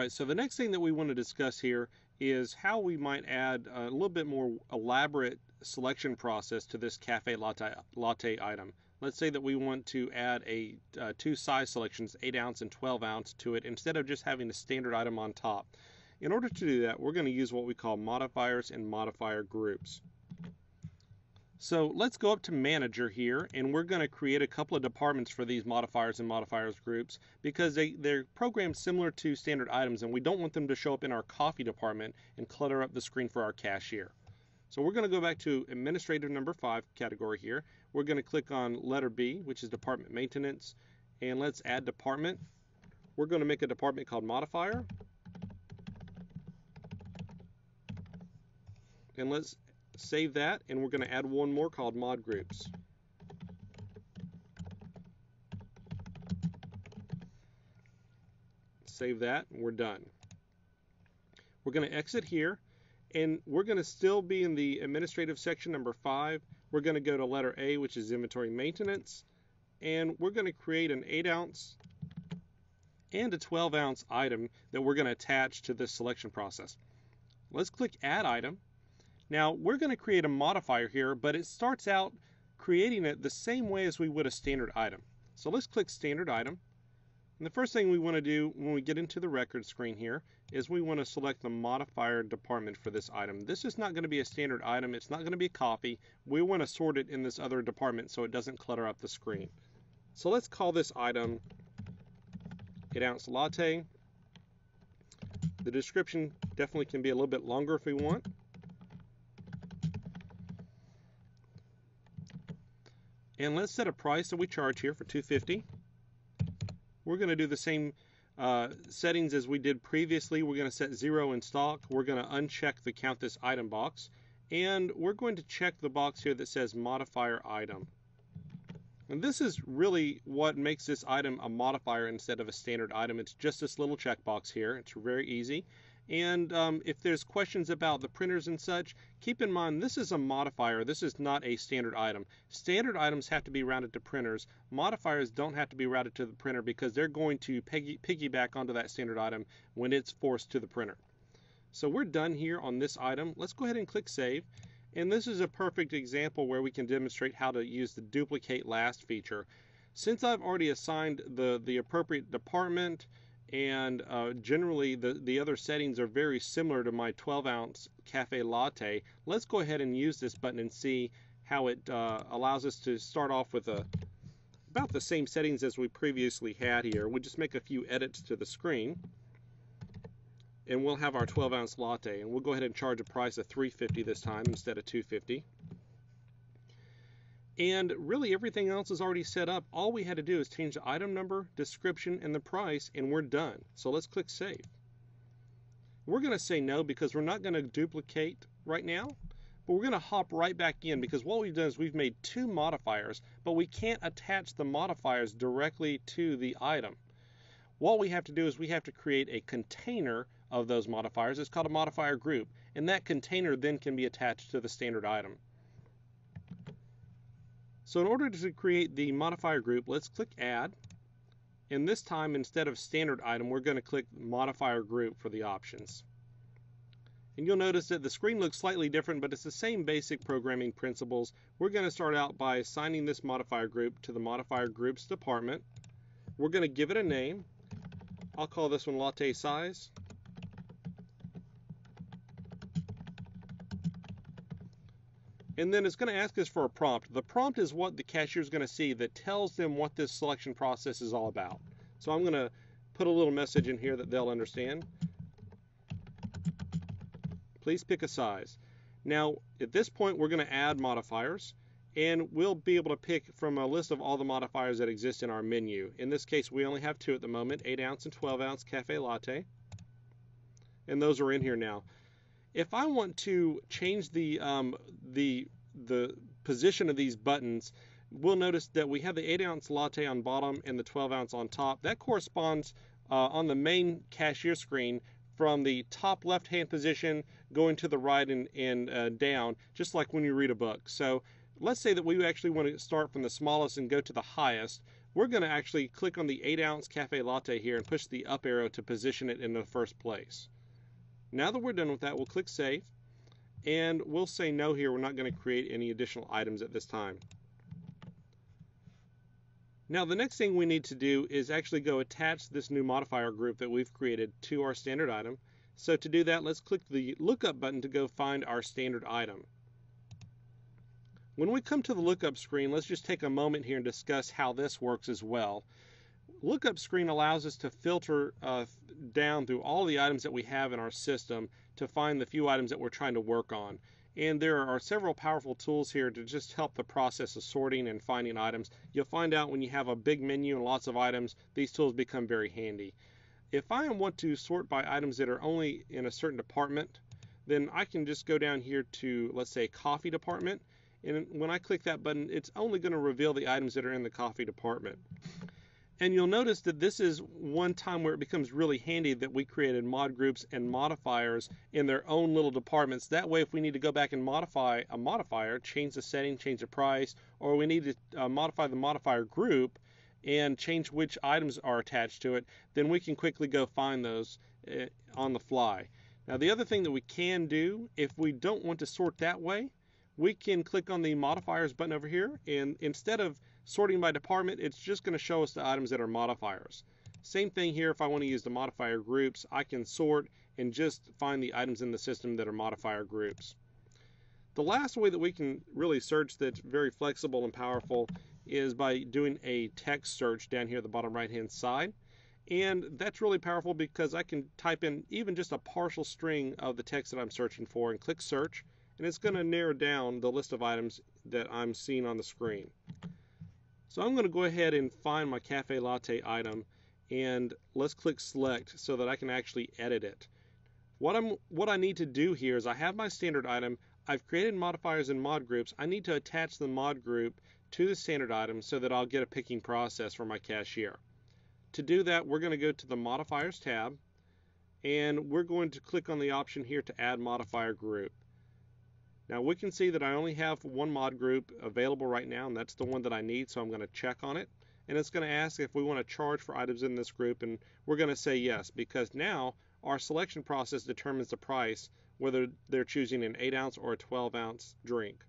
Alright, so the next thing that we want to discuss here is how we might add a little bit more elaborate selection process to this cafe latte item. Let's say that we want to add two size selections, 8 ounce and 12 ounce, to it instead of just having a standard item on top. In order to do that, we're going to use what we call modifiers and modifier groups. So let's go up to Manager here, and we're going to create a couple of departments for these modifiers and modifiers groups because they're programmed similar to standard items, and we don't want them to show up in our coffee department and clutter up the screen for our cashier. So we're going to go back to Administrative number 5 category here. We're going to click on letter B, which is Department Maintenance, and let's add department. We're going to make a department called Modifier, and let's save that, and we're going to add one more called Mod Groups. Save that, and we're done. We're going to exit here, and we're going to still be in the administrative section number 5. We're going to go to letter A, which is Inventory Maintenance, and we're going to create an 8 ounce and a 12 ounce item that we're going to attach to this selection process. Let's click Add Item. Now we're going to create a modifier here, but it starts out creating it the same way as we would a standard item. So let's click Standard Item. And the first thing we want to do when we get into the record screen here is we want to select the modifier department for this item. This is not going to be a standard item. It's not going to be a copy. We want to sort it in this other department so it doesn't clutter up the screen. So let's call this item 8 ounce latte. The description definitely can be a little bit longer if we want. And let's set a price that we charge here for $2.50. We're going to do the same settings as we did previously. We're going to set 0 in stock. We're going to uncheck the Count This Item box. And we're going to check the box here that says Modifier Item. And this is really what makes this item a modifier instead of a standard item. It's just this little checkbox here. It's very easy. And if there's questions about the printers and such, keep in mind this is a modifier. This is not a standard item. Standard items have to be routed to printers. Modifiers don't have to be routed to the printer because they're going to piggyback onto that standard item when it's forced to the printer. So we're done here on this item. Let's go ahead and click Save. And this is a perfect example where we can demonstrate how to use the Duplicate Last feature. Since I've already assigned the appropriate department, and generally the other settings are very similar to my 12 ounce cafe latte, let's go ahead and use this button and see how it allows us to start off with about the same settings as we previously had here. We'll just make a few edits to the screen, and we'll have our 12 ounce latte, and we'll go ahead and charge a price of $3.50 this time instead of $2.50. And really everything else is already set up. All we had to do is change the item number, description, and the price, and we're done. So let's click Save. We're going to say no because we're not going to duplicate right now, but we're going to hop right back in because what we've done is we've made two modifiers, but we can't attach the modifiers directly to the item. What we have to do is we have to create a container of those modifiers. It's called a modifier group, and that container then can be attached to the standard item. So in order to create the modifier group, let's click Add. And this time, instead of standard item, we're going to click Modifier Group for the options. And you'll notice that the screen looks slightly different, but it's the same basic programming principles. We're going to start out by assigning this modifier group to the Modifier Groups department. We're going to give it a name. I'll call this one Latte Size. And then it's going to ask us for a prompt. The prompt is what the cashier is going to see that tells them what this selection process is all about. So I'm going to put a little message in here that they'll understand. Please pick a size. Now, at this point, we're going to add modifiers, and we'll be able to pick from a list of all the modifiers that exist in our menu. In this case, we only have two at the moment, 8 ounce and 12 ounce cafe latte. And those are in here now. If I want to change the position of these buttons, we'll notice that we have the 8 ounce latte on bottom and the 12 ounce on top. That corresponds on the main cashier screen from the top left hand position going to the right and down, just like when you read a book. So let's say that we actually want to start from the smallest and go to the highest. We're going to actually click on the 8-ounce cafe latte here and push the up arrow to position it in the first place. Now that we're done with that, we'll click Save, and we'll say no here. We're not going to create any additional items at this time. Now the next thing we need to do is actually go attach this new modifier group that we've created to our standard item. So to do that, let's click the lookup button to go find our standard item. When we come to the lookup screen, let's just take a moment here and discuss how this works as well. Lookup screen allows us to filter down through all the items that we have in our system to find the few items that we're trying to work on. And there are several powerful tools here to just help the process of sorting and finding items. You'll find out when you have a big menu and lots of items, these tools become very handy. If I want to sort by items that are only in a certain department, then I can just go down here to, let's say, coffee department. And when I click that button, it's only going to reveal the items that are in the coffee department. And you'll notice that this is one time where it becomes really handy that we created mod groups and modifiers in their own little departments. That way, if we need to go back and modify a modifier, change the setting, change the price, or we need to modify the modifier group and change which items are attached to it, then we can quickly go find those on the fly. Now, the other thing that we can do, if we don't want to sort that way, we can click on the modifiers button over here, and instead of sorting by department, it's just going to show us the items that are modifiers. Same thing here. If I want to use the modifier groups, I can sort and just find the items in the system that are modifier groups. The last way that we can really search that's very flexible and powerful is by doing a text search down here at the bottom right hand side. And that's really powerful because I can type in even just a partial string of the text that I'm searching for and click search, and it's going to narrow down the list of items that I'm seeing on the screen. So I'm going to go ahead and find my cafe latte item, and let's click select so that I can actually edit it. What I need to do here is I have my standard item. I've created modifiers and mod groups. I need to attach the mod group to the standard item so that I'll get a picking process for my cashier. To do that, we're going to go to the modifiers tab, and we're going to click on the option here to add modifier group. Now we can see that I only have one mod group available right now, and that's the one that I need, so I'm going to check on it. And it's going to ask if we want to charge for items in this group, and we're going to say yes, because now our selection process determines the price, whether they're choosing an 8-ounce or a 12-ounce drink.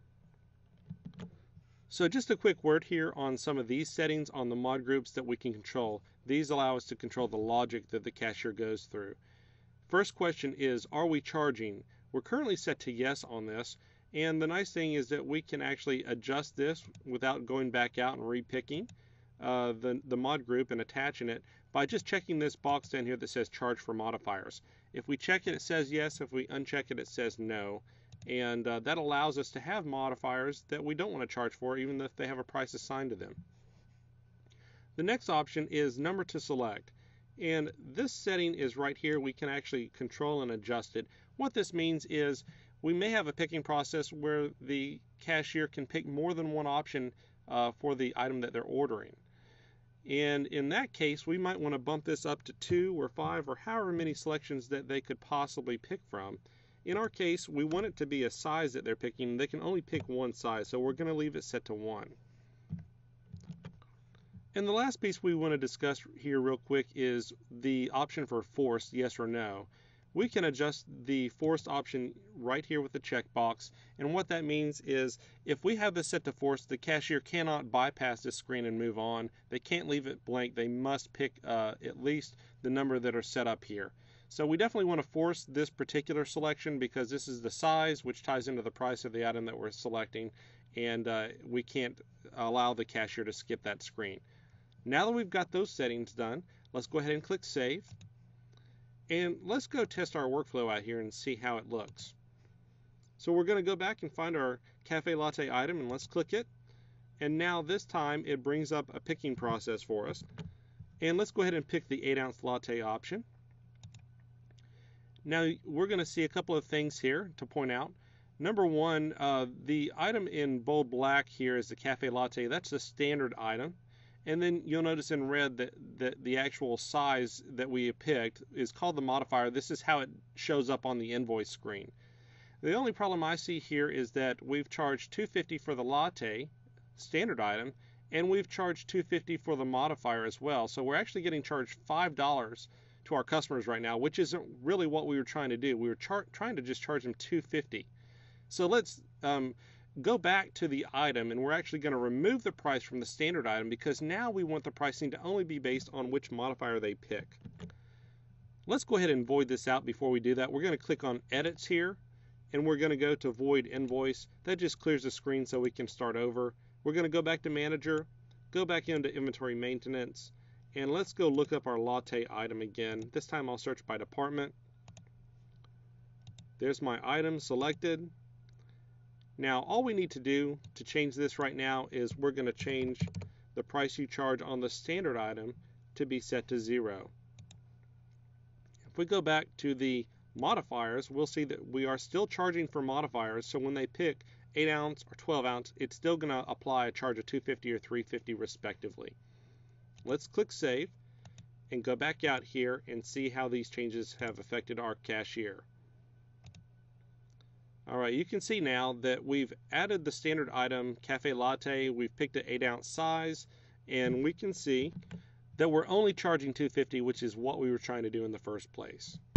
So just a quick word here on some of these settings on the mod groups that we can control. These allow us to control the logic that the cashier goes through. First question is, are we charging? We're currently set to yes on this, and the nice thing is that we can actually adjust this without going back out and repicking the mod group and attaching it by just checking this box down here that says charge for modifiers. If we check it, it says yes. If we uncheck it, it says no. And that allows us to have modifiers that we don't want to charge for, even if they have a price assigned to them. The next option is number to select. And this setting is right here. We can actually control and adjust it. What this means is we may have a picking process where the cashier can pick more than one option for the item that they're ordering. And in that case, we might want to bump this up to 2 or 5 or however many selections that they could possibly pick from. In our case, we want it to be a size that they're picking. They can only pick one size, so we're going to leave it set to 1. And the last piece we want to discuss here real quick is the option for forced, yes or no. We can adjust the forced option right here with the checkbox, and what that means is if we have this set to forced, the cashier cannot bypass this screen and move on. They can't leave it blank. They must pick at least the number that are set up here. So we definitely want to force this particular selection because this is the size, which ties into the price of the item that we're selecting, and we can't allow the cashier to skip that screen. Now that we've got those settings done, let's go ahead and click Save. And let's go test our workflow out here and see how it looks. So we're going to go back and find our cafe latte item, and let's click it. And now this time it brings up a picking process for us. And let's go ahead and pick the 8-ounce latte option. Now we're going to see a couple of things here to point out. Number one, the item in bold black here is the cafe latte. That's the standard item. And then you'll notice in red that the actual size that we picked is called the modifier. This is how it shows up on the invoice screen. The only problem I see here is that we've charged $2.50 for the latte, standard item, and we've charged $2.50 for the modifier as well. So we're actually getting charged $5 to our customers right now, which isn't really what we were trying to do. We were trying to just charge them $2.50. So let's go back to the item, and we're actually going to remove the price from the standard item because now we want the pricing to only be based on which modifier they pick. Let's go ahead and void this out. Before we do that, we're going to click on Edits here, and we're going to go to Void Invoice. That just clears the screen so we can start over. We're going to go back to Manager, go back into Inventory Maintenance, and let's go look up our latte item again. This time I'll search by department. There's my item selected. Now all we need to do to change this right now is we're going to change the price you charge on the standard item to be set to 0. If we go back to the modifiers, we'll see that we are still charging for modifiers, so when they pick 8 ounce or 12 ounce, it's still going to apply a charge of $2.50 or $3.50 respectively. Let's click Save and go back out here and see how these changes have affected our cashier. Alright, you can see now that we've added the standard item cafe latte, we've picked an 8 ounce size, and we can see that we're only charging $2.50, which is what we were trying to do in the first place.